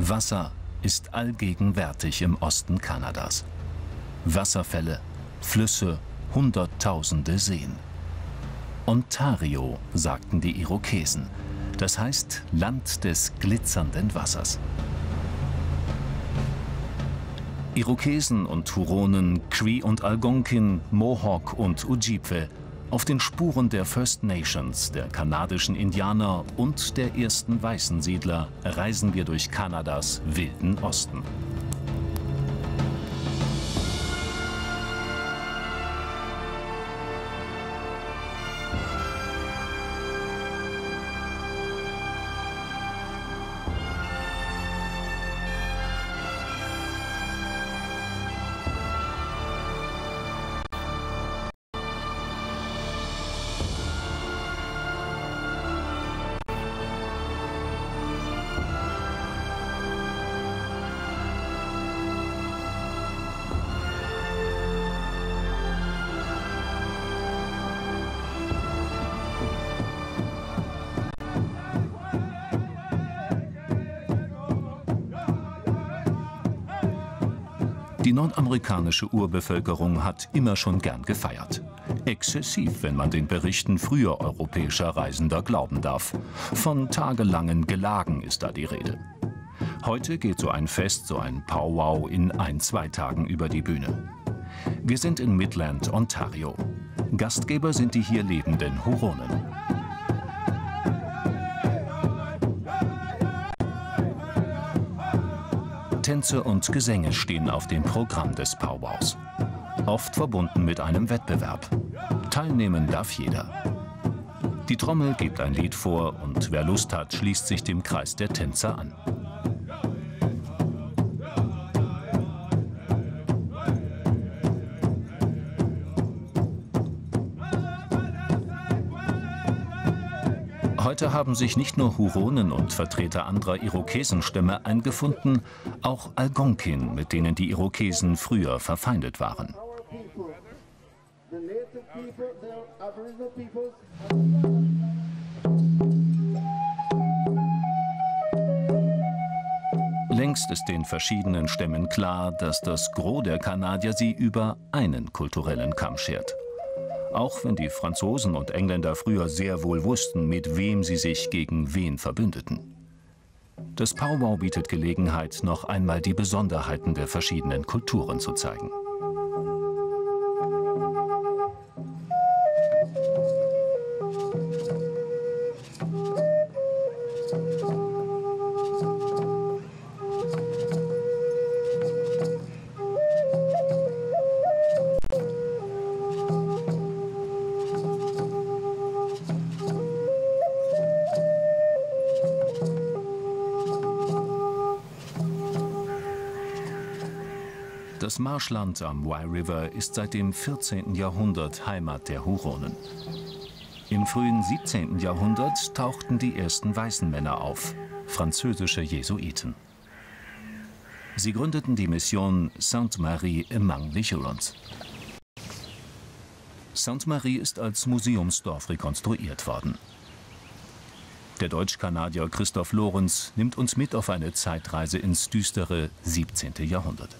Wasser ist allgegenwärtig im Osten Kanadas. Wasserfälle, Flüsse, Hunderttausende Seen. Ontario, sagten die Irokesen. Das heißt Land des glitzernden Wassers. Irokesen und Huronen, Cree und Algonquin, Mohawk und Ojibwe, auf den Spuren der First Nations, der kanadischen Indianer und der ersten weißen Siedler reisen wir durch Kanadas wilden Osten. Die nordamerikanische Urbevölkerung hat immer schon gern gefeiert. Exzessiv, wenn man den Berichten früher europäischer Reisender glauben darf. Von tagelangen Gelagen ist da die Rede. Heute geht so ein Fest, so ein Powwow in 1-2 Tagen über die Bühne. Wir sind in Midland, Ontario. Gastgeber sind die hier lebenden Huronen. Tänze und Gesänge stehen auf dem Programm des Powwows. Oft verbunden mit einem Wettbewerb. Teilnehmen darf jeder. Die Trommel gibt ein Lied vor und wer Lust hat, schließt sich dem Kreis der Tänzer an. Heute haben sich nicht nur Huronen und Vertreter anderer Irokesenstämme eingefunden, auch Algonquin, mit denen die Irokesen früher verfeindet waren. Längst ist den verschiedenen Stämmen klar, dass das Gros der Kanadier sie über einen kulturellen Kamm schert. Auch wenn die Franzosen und Engländer früher sehr wohl wussten, mit wem sie sich gegen wen verbündeten. Das Powwow bietet Gelegenheit, noch einmal die Besonderheiten der verschiedenen Kulturen zu zeigen. Das Marschland am Wye River ist seit dem 14. Jahrhundert Heimat der Huronen. Im frühen 17. Jahrhundert tauchten die ersten weißen Männer auf, französische Jesuiten. Sie gründeten die Mission Sainte-Marie among the Hurons. Sainte-Marie ist als Museumsdorf rekonstruiert worden. Der Deutsch-Kanadier Christoph Lorenz nimmt uns mit auf eine Zeitreise ins düstere 17. Jahrhundert.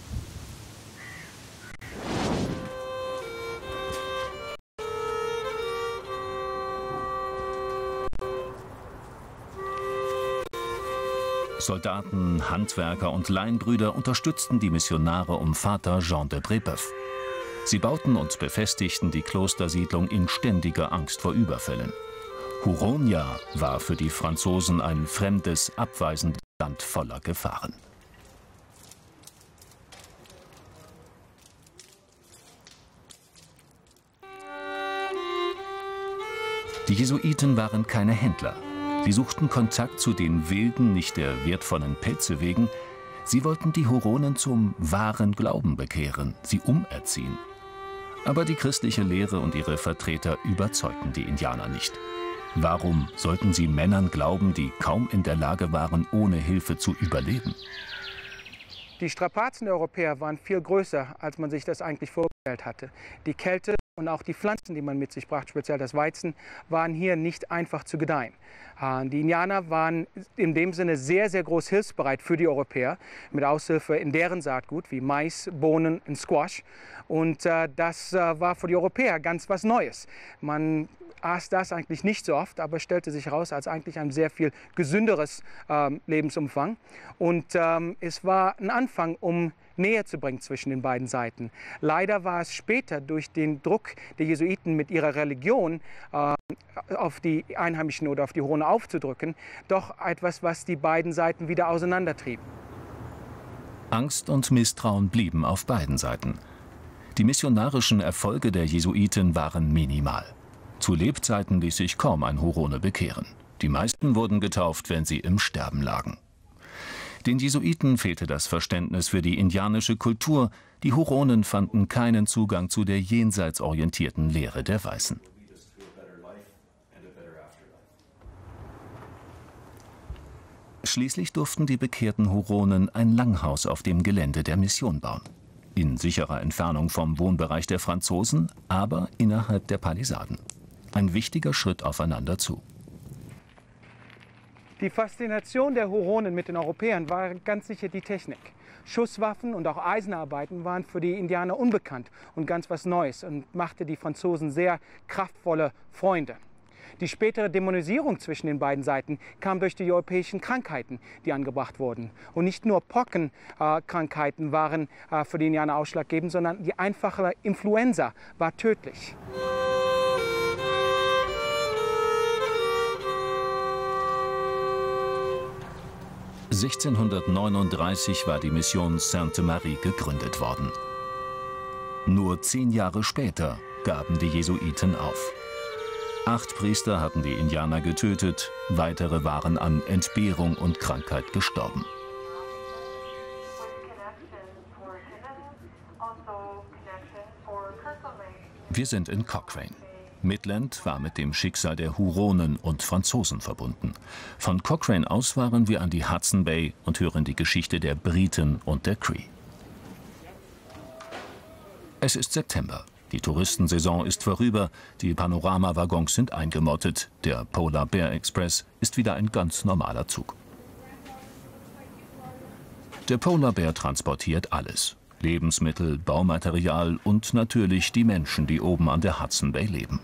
Soldaten, Handwerker und Laienbrüder unterstützten die Missionare um Vater Jean de Brébeuf. Sie bauten und befestigten die Klostersiedlung in ständiger Angst vor Überfällen. Huronia war für die Franzosen ein fremdes, abweisendes Land voller Gefahren. Die Jesuiten waren keine Händler. Sie suchten Kontakt zu den Wilden, nicht der wertvollen Pelze wegen. Sie wollten die Huronen zum wahren Glauben bekehren, sie umerziehen. Aber die christliche Lehre und ihre Vertreter überzeugten die Indianer nicht. Warum sollten sie Männern glauben, die kaum in der Lage waren, ohne Hilfe zu überleben? Die Strapazen der Europäer waren viel größer, als man sich das eigentlich vorstellt. hatte. Die Kälte und auch die Pflanzen, die man mit sich brachte, speziell das Weizen, waren hier nicht einfach zu gedeihen. Die Indianer waren in dem Sinne sehr, sehr groß hilfsbereit für die Europäer, mit Aushilfe in deren Saatgut wie Mais, Bohnen und Squash. Und das war für die Europäer ganz was Neues. Man aß das eigentlich nicht so oft, aber stellte sich heraus als eigentlich ein sehr viel gesünderes Lebensumfang. Und es war ein Anfang, um Nähe zu bringen zwischen den beiden Seiten. Leider war es später durch den Druck der Jesuiten mit ihrer Religion auf die Einheimischen oder auf die Hurone aufzudrücken, doch etwas, was die beiden Seiten wieder auseinandertrieb. Angst und Misstrauen blieben auf beiden Seiten. Die missionarischen Erfolge der Jesuiten waren minimal. Zu Lebzeiten ließ sich kaum ein Hurone bekehren. Die meisten wurden getauft, wenn sie im Sterben lagen. Den Jesuiten fehlte das Verständnis für die indianische Kultur. Die Huronen fanden keinen Zugang zu der jenseits orientierten Lehre der Weißen. Schließlich durften die bekehrten Huronen ein Langhaus auf dem Gelände der Mission bauen. In sicherer Entfernung vom Wohnbereich der Franzosen, aber innerhalb der Palisaden. Ein wichtiger Schritt aufeinander zu. Die Faszination der Huronen mit den Europäern war ganz sicher die Technik. Schusswaffen und auch Eisenarbeiten waren für die Indianer unbekannt und ganz was Neues und machte die Franzosen sehr kraftvolle Freunde. Die spätere Dämonisierung zwischen den beiden Seiten kam durch die europäischen Krankheiten, die angebracht wurden. Und nicht nur Pockenkrankheiten waren für die Indianer ausschlaggebend, sondern die einfache Influenza war tödlich. (1639) war die Mission Sainte-Marie gegründet worden. Nur 10 Jahre später gaben die Jesuiten auf. 8 Priester hatten die Indianer getötet, weitere waren an Entbehrung und Krankheit gestorben. Wir sind in Cochrane. Midland war mit dem Schicksal der Huronen und Franzosen verbunden. Von Cochrane aus fahren wir an die Hudson Bay und hören die Geschichte der Briten und der Cree. Es ist September. Die Touristensaison ist vorüber, die Panoramawaggons sind eingemottet. Der Polar Bear Express ist wieder ein ganz normaler Zug. Der Polar Bear transportiert alles. Lebensmittel, Baumaterial und natürlich die Menschen, die oben an der Hudson Bay leben.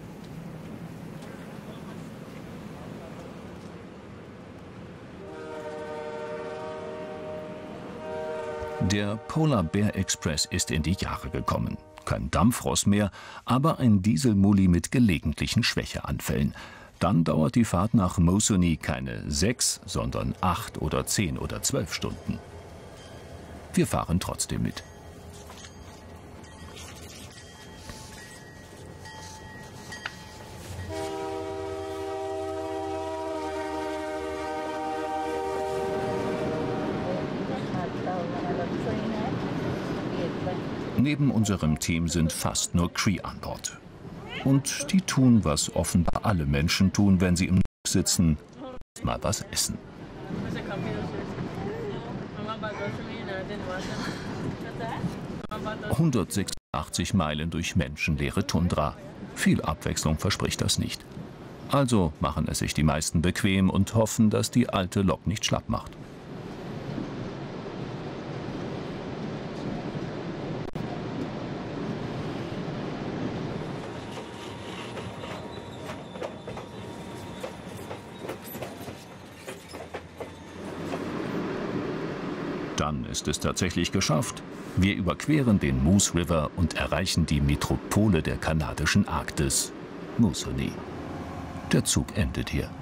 Der Polar Bear Express ist in die Jahre gekommen. Kein Dampfross mehr, aber ein Dieselmully mit gelegentlichen Schwächeanfällen. Dann dauert die Fahrt nach Moosonee keine 6, sondern 8 oder 10 oder 12 Stunden. Wir fahren trotzdem mit. Neben unserem Team sind fast nur Cree an Bord. Und die tun, was offenbar alle Menschen tun, wenn sie im sitzen, mal was essen. 186 Meilen durch menschenleere Tundra. Viel Abwechslung verspricht das nicht. Also machen es sich die meisten bequem und hoffen, dass die alte Lok nicht schlapp macht. Dann ist es tatsächlich geschafft. Wir überqueren den Moose River und erreichen die Metropole der kanadischen Arktis, Moosonee. Der Zug endet hier.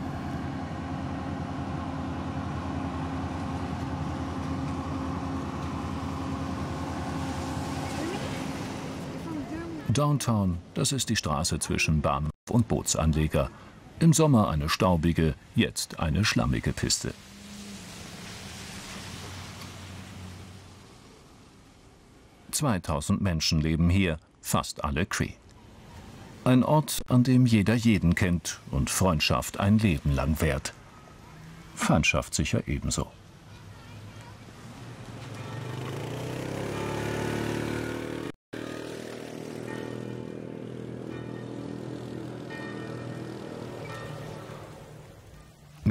Downtown, das ist die Straße zwischen Bahnhof und Bootsanleger. Im Sommer eine staubige, jetzt eine schlammige Piste. (2000 Menschen leben hier, fast alle Cree. Ein Ort, an dem jeder jeden kennt und Freundschaft ein Leben lang währt. Feindschaft sicher ebenso.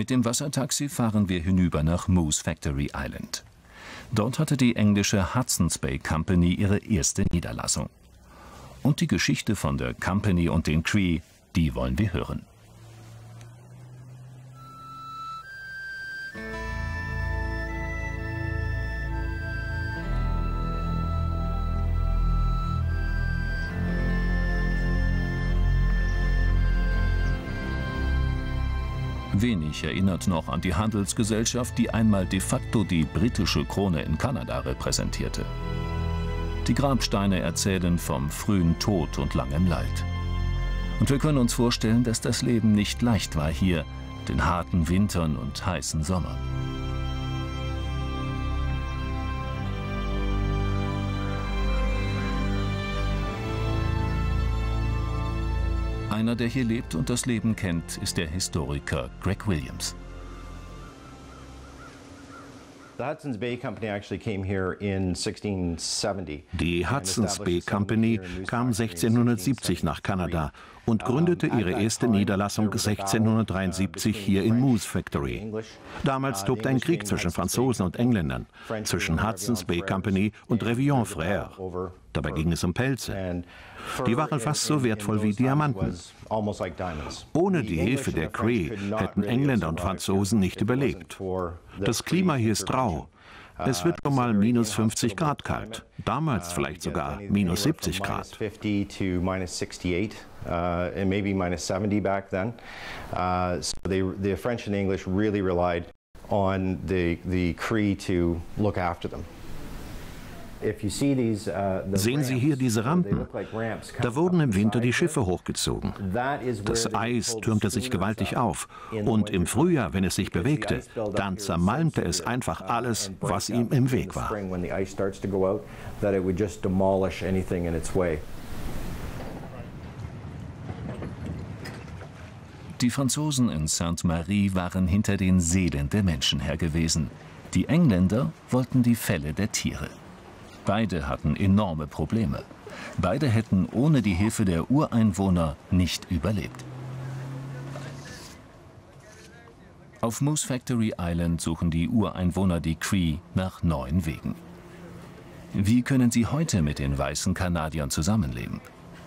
Mit dem Wassertaxi fahren wir hinüber nach Moose Factory Island. Dort hatte die englische Hudson's Bay Company ihre erste Niederlassung. Und die Geschichte von der Company und den Cree, die wollen wir hören. Wenig erinnert noch an die Handelsgesellschaft, die einmal de facto die britische Krone in Kanada repräsentierte. Die Grabsteine erzählen vom frühen Tod und langem Leid. Und wir können uns vorstellen, dass das Leben nicht leicht war hier, den harten Wintern und heißen Sommern. Einer, der hier lebt und das Leben kennt, ist der Historiker Greg Williams. Die Hudson's Bay Company kam 1670 nach Kanada und gründete ihre erste Niederlassung 1673 hier in Moose Factory. Damals tobte ein Krieg zwischen Franzosen und Engländern, zwischen Hudson's Bay Company und Révillon Frères. Dabei ging es um Pelze. Die waren fast so wertvoll wie Diamanten. Ohne die Hilfe der Cree hätten Engländer und Franzosen nicht überlebt. Das Klima hier ist rau. Es wird schon mal minus 50 Grad kalt. Damals vielleicht sogar minus 70 Grad. And maybe minus 70 back then. So the French and English really relied on the Cree to look after them. Sehen Sie hier diese Rampen? Da wurden im Winter die Schiffe hochgezogen. Das Eis türmte sich gewaltig auf. Und im Frühjahr, wenn es sich bewegte, dann zermalmte es einfach alles, was ihm im Weg war. Die Franzosen in Sainte-Marie waren hinter den Seelen der Menschen her gewesen. Die Engländer wollten die Felle der Tiere. Beide hatten enorme Probleme. Beide hätten ohne die Hilfe der Ureinwohner nicht überlebt. Auf Moose Factory Island suchen die Ureinwohner, die Cree, nach neuen Wegen. Wie können sie heute mit den weißen Kanadiern zusammenleben?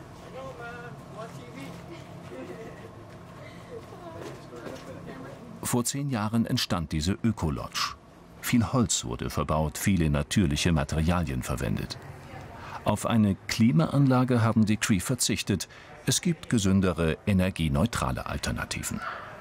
Vor 10 Jahren entstand diese Öko-Lodge. Viel Holz wurde verbaut, viele natürliche Materialien verwendet. Auf eine Klimaanlage haben die Cree verzichtet. Es gibt gesündere, energieneutrale Alternativen.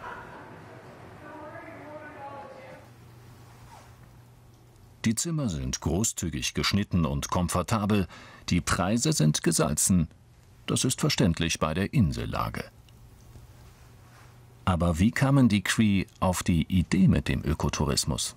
Die Zimmer sind großzügig geschnitten und komfortabel. Die Preise sind gesalzen. Das ist verständlich bei der Insellage. Aber wie kamen die Cree auf die Idee mit dem Ökotourismus?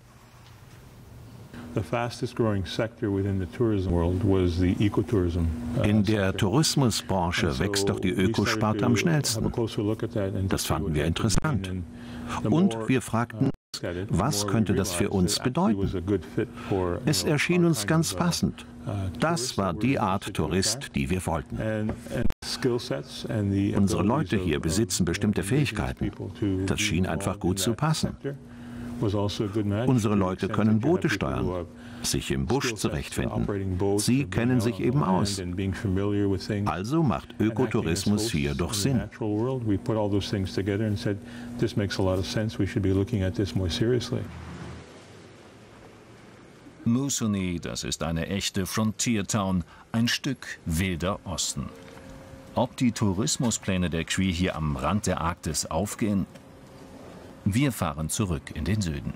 In der Tourismusbranche wächst doch die Ökosparte am schnellsten. Das fanden wir interessant. Und wir fragten, was könnte das für uns bedeuten? Es erschien uns ganz passend. Das war die Art Tourist, die wir wollten. Unsere Leute hier besitzen bestimmte Fähigkeiten. Das schien einfach gut zu passen. Unsere Leute können Boote steuern, sich im Busch zurechtfinden. Sie kennen sich eben aus. Also macht Ökotourismus hier doch Sinn. Moosonee, das ist eine echte Frontier-Town, ein Stück wilder Osten. Ob die Tourismuspläne der Cree hier am Rand der Arktis aufgehen? Wir fahren zurück in den Süden.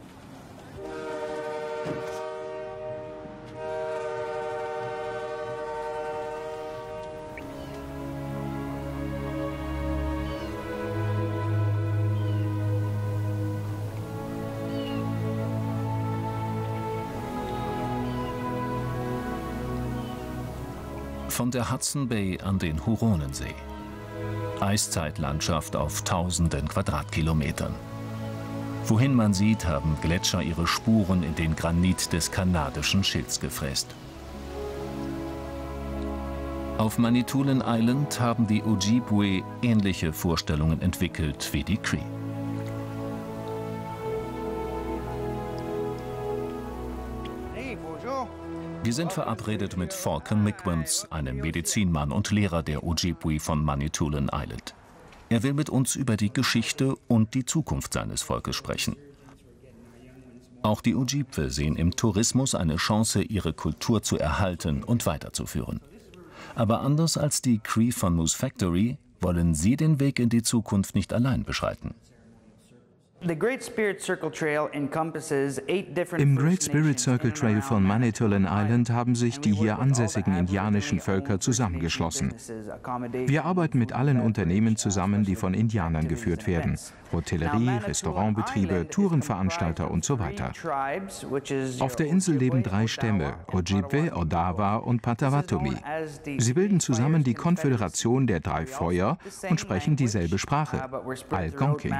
Von der Hudson Bay an den Huronensee. Eiszeitlandschaft auf tausenden Quadratkilometern. Wohin man sieht, haben Gletscher ihre Spuren in den Granit des kanadischen Schilds gefräst. Auf Manitoulin Island haben die Ojibwe ähnliche Vorstellungen entwickelt wie die Cree. Wir sind verabredet mit Falcon McWims, einem Medizinmann und Lehrer der Ojibwe von Manitoulin Island. Er will mit uns über die Geschichte und die Zukunft seines Volkes sprechen. Auch die Ojibwe sehen im Tourismus eine Chance, ihre Kultur zu erhalten und weiterzuführen. Aber anders als die Cree von Moose Factory wollen sie den Weg in die Zukunft nicht allein beschreiten. Im Great Spirit Circle Trail von Manitoulin Island haben sich die hier ansässigen indianischen Völker zusammengeschlossen. Wir arbeiten mit allen Unternehmen zusammen, die von Indianern geführt werden. Hotellerie, Restaurantbetriebe, Tourenveranstalter und so weiter. Auf der Insel leben 3 Stämme, Ojibwe, Odawa und Potawatomi. Sie bilden zusammen die Konföderation der 3 Feuer und sprechen dieselbe Sprache, Algonquin.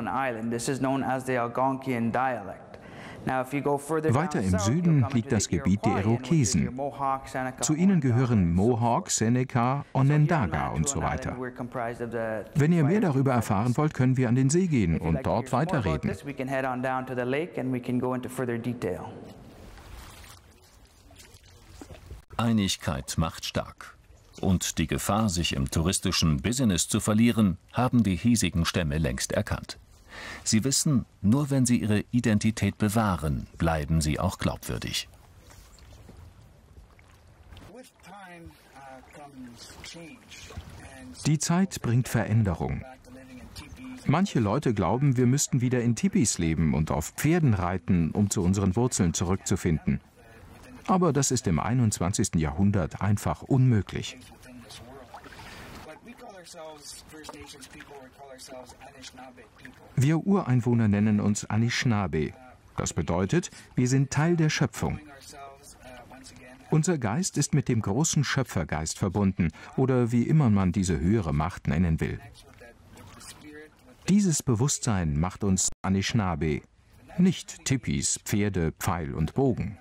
Weiter im Süden liegt das Gebiet der Irokesen. Zu ihnen gehören Mohawk, Seneca, Onondaga und so weiter. Wenn ihr mehr darüber erfahren wollt, können wir an den See gehen und dort weiterreden. Einigkeit macht stark. Und die Gefahr, sich im touristischen Business zu verlieren, haben die hiesigen Stämme längst erkannt. Sie wissen, nur wenn sie ihre Identität bewahren, bleiben sie auch glaubwürdig. Die Zeit bringt Veränderung. Manche Leute glauben, wir müssten wieder in Tipis leben und auf Pferden reiten, um zu unseren Wurzeln zurückzufinden. Aber das ist im 21. Jahrhundert einfach unmöglich. Wir Ureinwohner nennen uns Anishinaabe. Das bedeutet, wir sind Teil der Schöpfung. Unser Geist ist mit dem großen Schöpfergeist verbunden oder wie immer man diese höhere Macht nennen will. Dieses Bewusstsein macht uns Anishinaabe, nicht Tipis, Pferde, Pfeil und Bogen.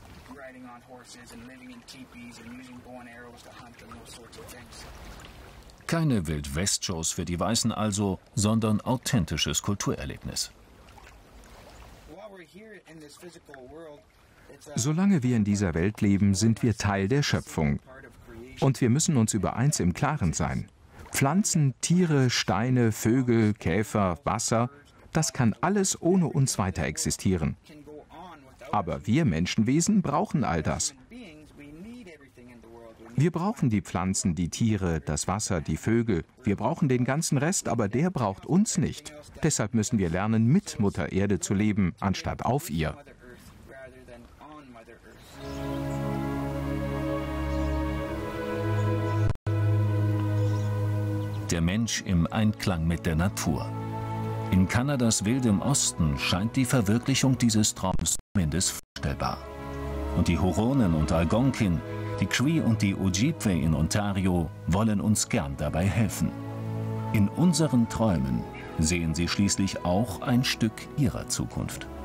Keine Wild-West-Shows für die Weißen also, sondern authentisches Kulturerlebnis. Solange wir in dieser Welt leben, sind wir Teil der Schöpfung. Und wir müssen uns über eins im Klaren sein. Pflanzen, Tiere, Steine, Vögel, Käfer, Wasser, das kann alles ohne uns weiter existieren. Aber wir Menschenwesen brauchen all das. Wir brauchen die Pflanzen, die Tiere, das Wasser, die Vögel. Wir brauchen den ganzen Rest, aber der braucht uns nicht. Deshalb müssen wir lernen, mit Mutter Erde zu leben, anstatt auf ihr. Der Mensch im Einklang mit der Natur. In Kanadas wildem Osten scheint die Verwirklichung dieses Traums zumindest vorstellbar. Und die Huronen und Algonquin, die Cree und die Ojibwe in Ontario wollen uns gern dabei helfen. In unseren Träumen sehen sie schließlich auch ein Stück ihrer Zukunft.